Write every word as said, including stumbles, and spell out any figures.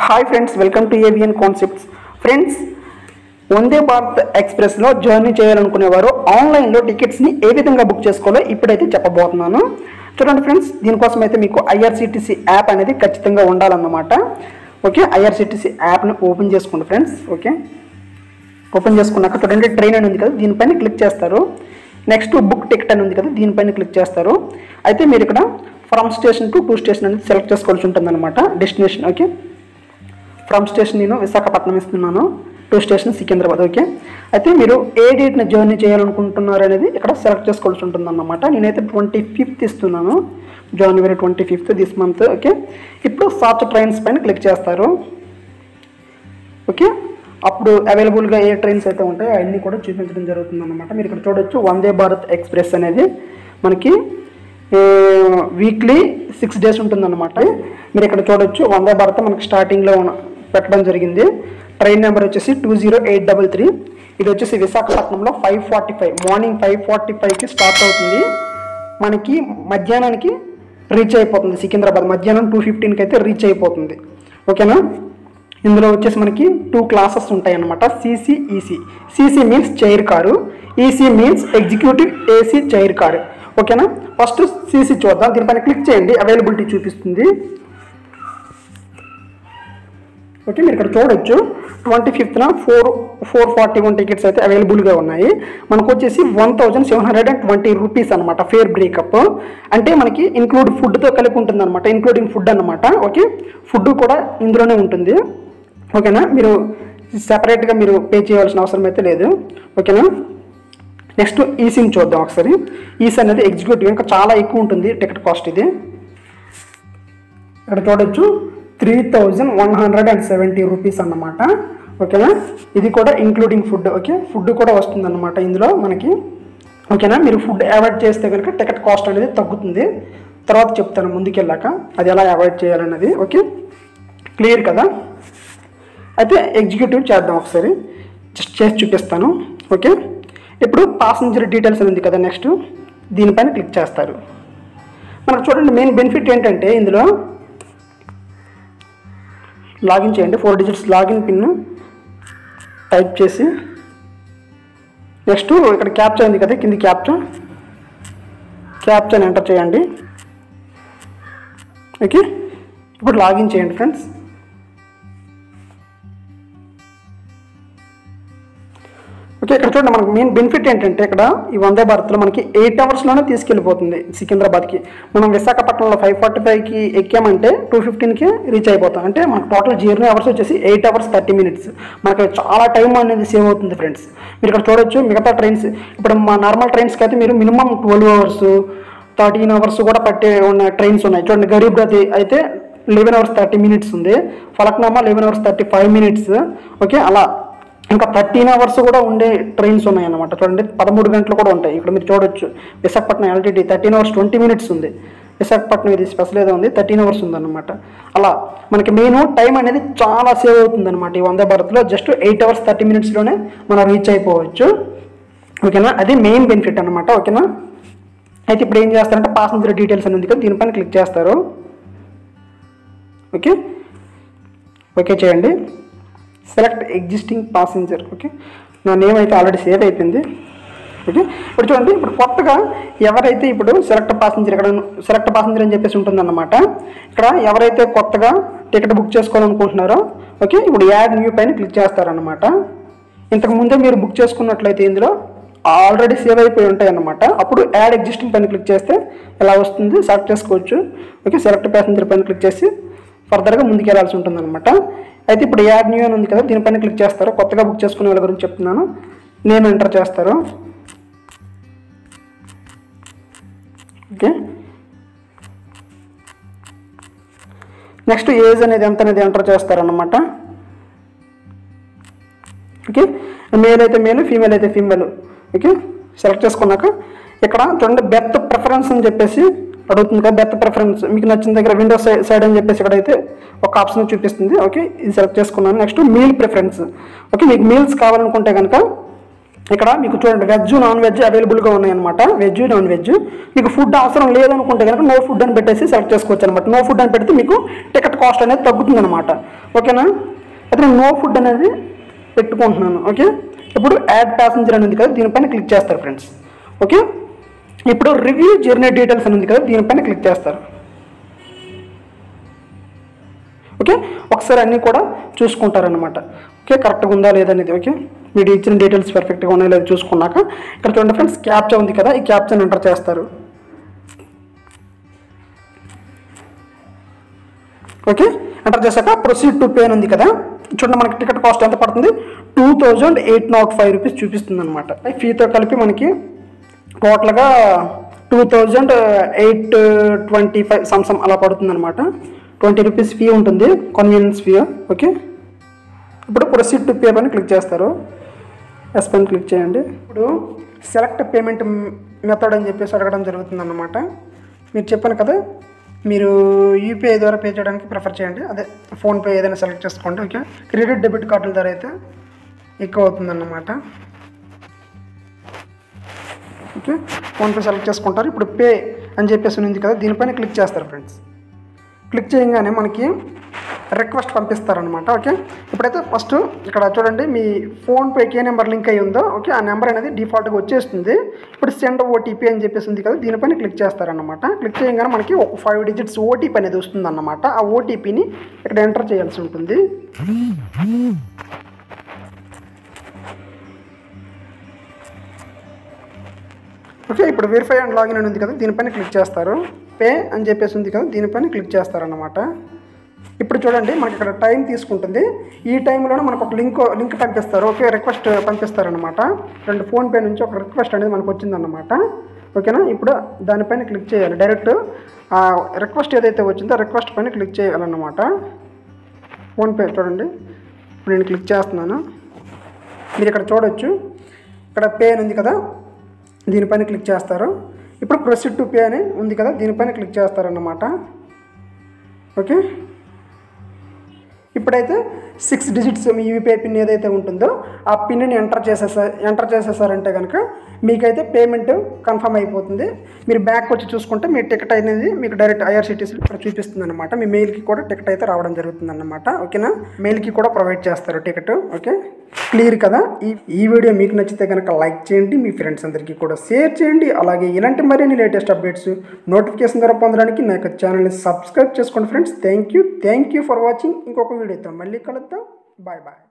Hi friends, welcome to AVN concepts. Friends, Vande Bharat ఎక్స్ప్రెస్లో journey చేయాలనుకునేవారు ఆన్లైన్లో టికెట్స్ని ఏ విధంగా బుక్ చేసుకోవాలో ఇప్పుడైతే చెప్పబోతున్నాను. చూడండి ఫ్రెండ్స్, దీనికోసం అయితే మీకు ఐఆర్సిటిసి యాప్ అనేది ఖచ్చితంగా ఉండాలన్నమాట. ఓకే, ఐఆర్సిటిసి యాప్ని ఓపెన్ చేసుకోండి ఫ్రెండ్స్. ఓకే, ఓపెన్ చేసుకున్నాక చూడండి ట్రైన్ అని ఉంది కదా, దీనిపైన క్లిక్ చేస్తారు. నెక్స్ట్ బుక్ టికెట్ అని ఉంది కదా, దీనిపైన క్లిక్ చేస్తారు. అయితే మీరు ఇక్కడ from station to to station అనేది సెలెక్ట్ చేసుకోవాల్సి ఉంటుంది అనమాట. డెస్టినేషన్ ఓకే, ఫ్రమ్ స్టేషన్ నేను విశాఖపట్నం ఇస్తున్నాను, టూ స్టేషన్ సికింద్రాబాద్. ఓకే, అయితే మీరు ఏ డేట్ని జర్నీ చేయాలనుకుంటున్నారు అనేది ఇక్కడ సెలెక్ట్ చేసుకోవాల్సి ఉంటుంది అన్నమాట. నేనైతే ట్వంటీ ఫిఫ్త్ ఇస్తున్నాను, January twenty fifth this month. Okay, ఇప్పుడు సర్చ్ ట్రైన్స్ పైన క్లిక్ చేస్తారు. ఓకే, అప్పుడు అవైలబుల్గా ఏ ట్రైన్స్ అయితే ఉంటాయో అవన్నీ కూడా చూపించడం జరుగుతుంది అన్నమాట. మీరు ఇక్కడ చూడొచ్చు, వందే భారత్ ఎక్స్ప్రెస్ అనేది మనకి వీక్లీ సిక్స్ డేస్ ఉంటుందన్నమాట. మీరు ఇక్కడ చూడొచ్చు, వందే భారత్ మనకి స్టార్టింగ్లో పెట్టడం జరిగింది. ట్రైన్ నెంబర్ వచ్చేసి two zero eight double three. ఇది వచ్చేసి విశాఖపట్నంలో five forty five morning five forty ఫైవ్కి స్టార్ట్ అవుతుంది. మనకి మధ్యాహ్నానికి రీచ్ అయిపోతుంది సికింద్రాబాద్. మధ్యాహ్నం టూ ఫిఫ్టీన్కి అయితే రీచ్ అయిపోతుంది. ఓకేనా, ఇందులో వచ్చేసి మనకి టూ క్లాసెస్ ఉంటాయి అన్నమాట. CC EC. CC means chair car, EC means executive AC chair car. ఓకేనా, ఫస్ట్ సిసి చూద్దాం. దీనిపైన క్లిక్ చేయండి, అవైలబిలిటీ చూపిస్తుంది. ఓకే, మీరు ఇక్కడ చూడొచ్చు, ట్వంటీ ఫిఫ్త్న four four forty one tickets అయితే అవైలబుల్గా ఉన్నాయి. మనకు వచ్చేసి one thousand seven hundred and twenty rupees అనమాట ఫేర్ బ్రేకప్. అంటే మనకి ఇంక్లూడ్ ఫుడ్తో కలిపి ఉంటుంది అనమాట, ఇంక్లూడింగ్ ఫుడ్ అనమాట. ఓకే, ఫుడ్ కూడా ఇందులోనే ఉంటుంది. ఓకేనా, మీరు సెపరేట్గా మీరు పే చేయాల్సిన అవసరం అయితే లేదు. ఓకేనా, నెక్స్ట్ ఈసీని చూద్దాం ఒకసారి. ఈసీ అనేది ఎగ్జిక్యూటివ్, ఇంకా చాలా ఎక్కువ ఉంటుంది టికెట్ కాస్ట్. ఇది ఇక్కడ చూడొచ్చు, three thousand one hundred and seventy rupees అన్నమాట. ఓకేనా, ఇది కూడా ఇంక్లూడింగ్ ఫుడ్. ఓకే, ఫుడ్ కూడా వస్తుంది అన్నమాట ఇందులో మనకి. ఓకేనా, మీరు ఫుడ్ అవాయిడ్ చేస్తే కనుక టికెట్ కాస్ట్ అనేది తగ్గుతుంది. తర్వాత చెప్తాను ముందుకెళ్ళాక అది ఎలా అవాయిడ్ చేయాలన్నది. ఓకే, క్లియర్ కదా. అయితే ఎగ్జిక్యూటివ్ చేద్దాం ఒకసారి, జస్ట్ చేసి చూపిస్తాను. ఓకే, ఇప్పుడు పాసెంజర్ డీటెయిల్స్ అనేది కదా, నెక్స్ట్ దీనిపైన క్లిక్ చేస్తారు. మనకు చూడండి, మెయిన్ బెనిఫిట్ ఏంటంటే ఇందులో లాగిన్ చేయండి. Four digits login pin type చేసి, నెక్స్ట్ ఇక్కడ క్యాప్చా ఉంది కదా, కింది క్యాప్చా క్యాప్చాని ఎంటర్ చేయండి. ఓకే, ఇప్పుడు లాగిన్ చేయండి ఫ్రెండ్స్. ఓకే, ఇక్కడ చూడండి, మనకు మెయిన్ బెనిఫిట్ ఏంటంటే ఇక్కడ ఈ వందే భారత్లో మనకి ఎయిట్ అవర్స్లోనే తీసుకెళ్ళిపోతుంది సికింద్రాబాద్కి. మనం విశాఖపట్నంలో ఫైవ్ ఫార్టీ ఫైవ్కి ఎక్కామంటే టూ ఫిఫ్టీన్కి రీచ్ అయిపోతాం. అంటే మనకు టోటల్ జర్నీ అవర్స్ వచ్చేసి ఎయిట్ అవర్స్ థర్టీ మినిట్స్. మనకి చాలా టైం అనేది సేవ్ అవుతుంది ఫ్రెండ్స్. మీరు ఇక్కడ చూడొచ్చు, మిగతా ట్రైన్స్ ఇప్పుడు మా నార్మల్ ట్రైన్స్కి అయితే మీరు minimum twelve hours thirteen hours కూడా పట్టే ఉన్న ట్రైన్స్ ఉన్నాయి. చూడండి, గరీబ్ రథ్ అయితే లెవెన్ అవర్స్ థర్టీ మినిట్స్ ఉంది, Falaknuma eleven hours thirty five minutes. Okay, అలా ఇంకా థర్టీన్ అవర్స్ కూడా ఉండే ట్రైన్స్ ఉన్నాయి అన్నమాట. చూడండి, పదమూడు గంటలు కూడా ఉంటాయి. ఇక్కడ మీరు చూడొచ్చు, Visakhapatnam LTT thirteen hours twenty minutes ఉంది. విశాఖపట్నం ఇది స్పెషల్ ఏదో ఉంది, థర్టీన్ అవర్స్ ఉందన్నమాట. అలా మనకి మెయిన్ టైం అనేది చాలా సేవ్ అవుతుంది అనమాట ఈ వందే భారత్లో. జస్ట్ ఎయిట్ అవర్స్ థర్టీ మినిట్స్లోనే మనం రీచ్ అయిపోవచ్చు. ఓకేనా, అది మెయిన్ బెనిఫిట్ అనమాట. ఓకేనా, అయితే ఇప్పుడు ఏం చేస్తారంటే పాసెంజర్ డీటెయిల్స్ అని ఉంది కదా, దీనిపైన క్లిక్ చేస్తారు. ఓకే, ఓకే చేయండి. Select existing passenger. ఓకే, నా నేమ్ అయితే ఆల్రెడీ సేవ్ అయిపోయింది. ఓకే, ఇప్పుడు చూడండి, ఇప్పుడు కొత్తగా ఎవరైతే ఇప్పుడు సెలెక్ట్ పాసెంజర్, ఇక్కడ సెలెక్ట్ పాసెంజర్ అని చెప్పేసి ఉంటుందన్నమాట. ఇక్కడ ఎవరైతే కొత్తగా టికెట్ బుక్ చేసుకోవాలనుకుంటున్నారో, ఓకే, ఇప్పుడు యాడ్ న్యూ పైన క్లిక్ చేస్తారనమాట. ఇంతకు ముందే మీరు బుక్ చేసుకున్నట్లయితే ఇందులో ఆల్రెడీ సేవ్ అయిపోయి ఉంటాయి అన్నమాట. అప్పుడు యాడ్ ఎగ్జిస్టింగ్ పైన క్లిక్ చేస్తే ఎలా వస్తుంది, సెలెక్ట్ చేసుకోవచ్చు. ఓకే, సెలెక్ట్ ప్యాసింజర్ పైన క్లిక్ చేసి ఫర్దర్గా ముందుకు వెళ్ళాల్సి ఉంటుంది అనమాట. అయితే ఇప్పుడు యాడ్ న్యూ అని ఉంది కదా, దీనిపైన క్లిక్ చేస్తారు. కొత్తగా బుక్ చేసుకునే వాళ్ళ గురించి చెప్తున్నాను. నేమ్ ఎంటర్ చేస్తారు. ఓకే, నెక్స్ట్ ఏజ్ అనేది ఎంత అనేది ఎంటర్ చేస్తారన్నమాట. ఓకే, మేల్ అయితే మేల్, ఫీమేల్ అయితే ఫీమేల్. ఓకే, సెలెక్ట్ చేసుకున్నాక ఇక్కడ చూడండి, బెర్త్ ప్రిఫరెన్స్ అని చెప్పేసి అడుగుతుంది కదా. బెర్త్ ప్రిఫరెన్స్ మీకు నచ్చిన దగ్గర విండో సైడ్ సైడ్ అని చెప్పేసి ఇక్కడైతే ఒక ఆప్షన్ చూపిస్తుంది. ఓకే, ఇది సెలెక్ట్ చేసుకున్నాను. Next meal preference. ఓకే, మీకు మీల్స్ కావాలనుకుంటే కనుక ఇక్కడ మీకు చూడండి వెజ్ నాన్ వెజ్ అవైలబుల్గా ఉన్నాయన్నమాట. Veg non veg. మీకు ఫుడ్ అవసరం లేదనుకుంటే కనుక నో ఫుడ్ అని పెట్టేసి సెలెక్ట్ చేసుకోవచ్చు అనమాట. నో ఫుడ్ అని పెడితే మీకు టికెట్ కాస్ట్ అనేది తగ్గుతుంది అనమాట. ఓకేనా? అయితే నేను నో ఫుడ్ అనేది పెట్టుకుంటున్నాను. ఓకే, ఇప్పుడు యాడ్ ప్యాసింజర్ అని ఉంది కదా, దీనిపైన క్లిక్ చేస్తారు ఫ్రెండ్స్. ఓకే, ఇప్పుడు రివ్యూ జర్నీ డీటెయిల్స్ అని ఉంది కదా, దీనిపైన క్లిక్ చేస్తారు. ఓకే, ఒకసారి అన్నీ కూడా చూసుకుంటారనమాట. ఓకే, కరెక్ట్గా ఉందా లేదనేది. ఓకే, మీరు ఇచ్చిన డీటెయిల్స్ పర్ఫెక్ట్గా ఉన్నాయో లేదో చూసుకున్నాక ఇక్కడ చూడండి ఫ్రెండ్స్, క్యాప్చా ఉంది కదా, ఈ క్యాప్చాని ఎంటర్ చేస్తారు. ఓకే, ఎంటర్ చేశాక ప్రొసీడ్ టు పే అని ఉంది కదా, చూడండి మనకి టికెట్ కాస్ట్ ఎంత పడుతుంది, two thousand eight nought five rupees చూపిస్తుంది అనమాట. ఫీతో కలిపి మనకి టోటల్గా two thousand eight twenty five సంసం అలా పడుతుంది అనమాట. ట్వంటీ రూపీస్ ఫీ ఉంటుంది, కన్వీనియన్స్ ఫీ. ఓకే, ఇప్పుడు ప్రొసీడ్ టు పే పైన క్లిక్ చేస్తారు. ఎస్ పైన క్లిక్ చేయండి. ఇప్పుడు సెలెక్ట్ పేమెంట్ మెథడ్ అని చెప్పేసి అడగడం జరుగుతుంది అన్నమాట. మీరు చెప్పాను కదా, మీరు యూపీఐ ద్వారా పే చేయడానికి ప్రిఫర్ చేయండి. అదే ఫోన్పే ఏదైనా సెలెక్ట్ చేసుకోండి. ఓకే, క్రెడిట్ డెబిట్ కార్డుల ద్వారా అయితే ఎక్కువ అవుతుందన్నమాట. ఓకే, ఫోన్పే సెలెక్ట్ చేసుకుంటారు. ఇప్పుడు పే అని చెప్పేసి ఉంది కదా, దీనిపైన క్లిక్ చేస్తారు ఫ్రెండ్స్. క్లిక్ చేయగానే మనకి రిక్వెస్ట్ పంపిస్తారనమాట. ఓకే, ఇప్పుడైతే ఫస్ట్ ఇక్కడ చూడండి, మీ ఫోన్పేకి ఏ నెంబర్ లింక్ అయ్యి ఉందో ఓకే ఆ నెంబర్ అనేది డిఫాల్ట్గా వచ్చేస్తుంది. ఇప్పుడు సెండ్ ఓటీపీ అని చెప్పేసి ఉంది కదా, దీనిపైన క్లిక్ చేస్తారనమాట. క్లిక్ చేయగానే మనకి ఒక ఫైవ్ డిజిట్స్ ఓటీపీ అనేది వస్తుంది అన్నమాట. ఆ ఓటీపీని ఇక్కడ ఎంటర్ చేయాల్సి ఉంటుంది. ఓకే, ఇప్పుడు వెరిఫై అండ్ లాగిన్ అని ఉంది కదా, దీనిపైన క్లిక్ చేస్తారు. పే అని చెప్పేసి ఉంది కదా, దీనిపైన క్లిక్ చేస్తారన్నమాట. ఇప్పుడు చూడండి మనకి ఇక్కడ టైం తీసుకుంటుంది. ఈ టైంలోనే మనకు ఒక లింక్ లింక్ పంపిస్తారు. ఓకే, రిక్వెస్ట్ పంపిస్తారనమాట. రెండు ఫోన్పే నుంచి ఒక రిక్వెస్ట్ అనేది మనకు వచ్చిందన్నమాట. ఓకేనా? ఇప్పుడు దానిపైన క్లిక్ చేయాలి. డైరెక్ట్ ఆ రిక్వెస్ట్ ఏదైతే వచ్చిందో రిక్వెస్ట్ పైన క్లిక్ చేయాలన్నమాట. ఫోన్పే చూడండి, ఇప్పుడు నేను క్లిక్ చేస్తున్నాను. మీరు ఇక్కడ చూడవచ్చు, ఇక్కడ పే అని ఉంది కదా, దీనిపైన క్లిక్ చేస్తారు. ఇప్పుడు ప్రొసీడ్ టు పే అని ఉంది కదా, దీనిపైన క్లిక్ చేస్తారన్నమాట. ఓకే, ఇప్పుడైతే సిక్స్ డిజిట్స్ మీ యూపీఐ పిన్ ఏదైతే ఉంటుందో ఆ పిన్ని ఎంటర్ చేసేసా ఎంటర్ చేసేసారంటే కనుక మీకైతే పేమెంట్ కన్ఫర్మ్ అయిపోతుంది. మీరు బ్యాక్ వచ్చి చూసుకుంటే మీ టికెట్ అనేది మీకు డైరెక్ట్ ఐఆర్సీటీసీ ఇక్కడ చూపిస్తుంది అనమాట. మీ మెయిల్కి కూడా టికెట్ అయితే రావడం జరుగుతుంది అన్నమాట. ఓకేనా? మెయిల్కి కూడా ప్రొవైడ్ చేస్తారు టికెట్. ఓకే, క్లియర్ కదా? ఈ ఈ వీడియో మీకు నచ్చితే కనుక లైక్ చేయండి, మీ ఫ్రెండ్స్ అందరికీ కూడా షేర్ చేయండి. అలాగే ఇలాంటి మరిన్ని లేటెస్ట్ అప్డేట్స్ నోటిఫికేషన్ ద్వారా పొందడానికి నా యొక్క ఛానల్ని సబ్స్క్రైబ్ చేసుకోండి friends. Thank you thank you for watching. ఇంకొక వీడియోతో మళ్ళీ కలుద్దాం. Bye bye.